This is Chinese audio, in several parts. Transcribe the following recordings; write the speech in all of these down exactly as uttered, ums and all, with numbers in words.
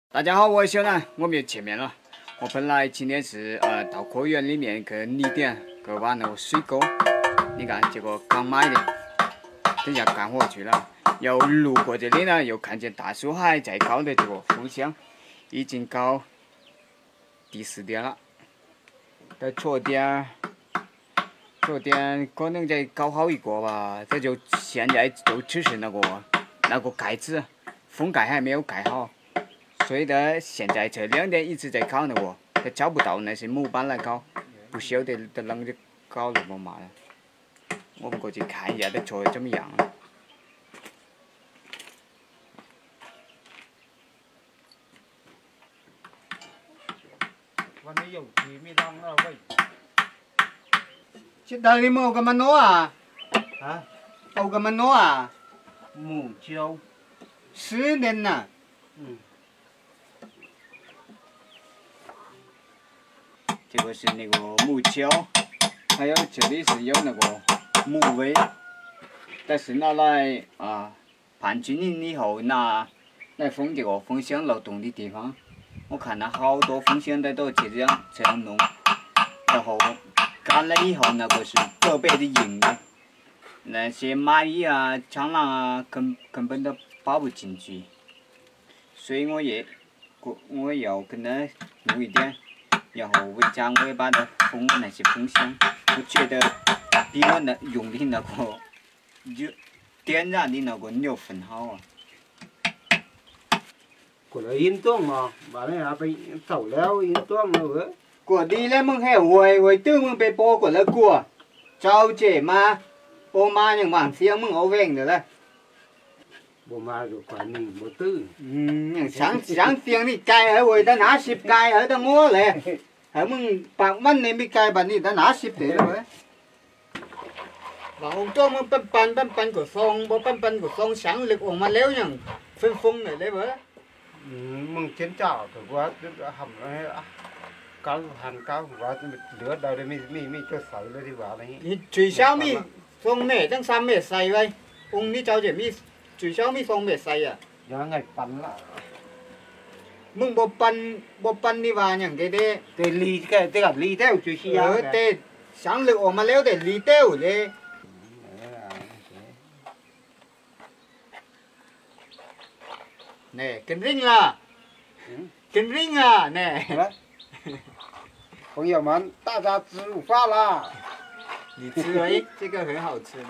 大家好，我是小南，我们又见面了。我本来今天是呃到果园里面去犁点，去挖那个水沟。你看，结果刚买的，等下干活去了。又路过这里呢，又看见大树还在搞的这个风箱，已经搞第四点了。到昨天，昨天可能再搞好一个吧。这就现在就只是那个那个盖子，封盖还没有盖好。 所以呢，现在这两天一直在搞那个，他找不到那些模板来搞，不晓得在啷个搞那么嘛了。我们过去看一下，他做的怎么样了。 วันนี้อยู่ที่ไม่ต้องเราไป现在你们干嘛弄啊？ ฮะ搞干嘛弄啊？ หมูเจียว十年了。 อืม这个是那个木锹，还有这里是有那个木尾，但是拿来啊拌均匀以后拿来封这个风箱漏洞的地方。我看了好多风箱的都这样这样弄，然后干了以后那个是特别的硬的，那些蚂蚁啊、蟑螂啊根根本都跑不进去，所以我也我我要跟他弄一点。 然后回家我也把它封那些风箱，我觉得比我那用的那个油点燃的那个牛粪好啊。 คนละอินต้วงเนาะบ้านนี้เอาไปเสาแล้วอินต้วงเลยเว้ย过地了มึง还会会对มึงไป播过了过，找姐妈，我妈ยัง往乡มึงเอาเอง的嘞。 บ่มาดูกว่านี่บ่ตื้อ嗯，上上乡的盖还会得拿十盖还得我嘞，还มึงปากมันเนี่ยไม่盖บัดนี้得拿十的了喂。 เราตัวมันเป็นปันเป็นปันกับฟองบ่เป็นปันกับฟองสังเหล็กออกมาแล้วยังฟุ้งฟุ้งเลยเลยเว้ยอืมมึงเจ้าเจ้าก็ว่าทำให้ก้าวหันก้าวว่าเหลือได้ไม่ไม่ไม่จะใส่เลยดีกว่าอะไรนี้你最少มีฟองเมตั้งสามเมตรใส่ไว้องค์นี้เจ้าจะมี最少มีฟองเมตรใส่อ่ะยังไงปั่นละมึงบ่ปันบ่ปันนี่ว่าหยังเด้แต่ลีแค่แต่กับลีแท้จุๆชีเอยาอแต่สังเหล็กออกมาแล้วแต่ลีเต้วเลย nè kinh rinh là kinh rinh à nè 朋友们，大家吃午饭啦！ 你吃哎，这个很好吃的。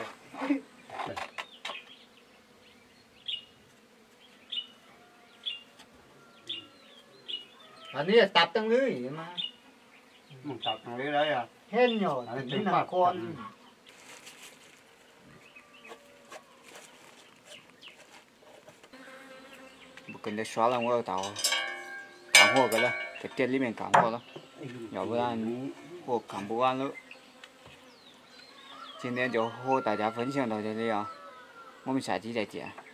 อันนี้ตับตั้งเลยมามึงตักตรงนี้ได้อ่ะเห็นอยู่นี่นะคน不跟他刷了，我要到干活去了，在店里面干活了，要不然我干不完了。今天就和大家分享到这里啊，我们下期再见。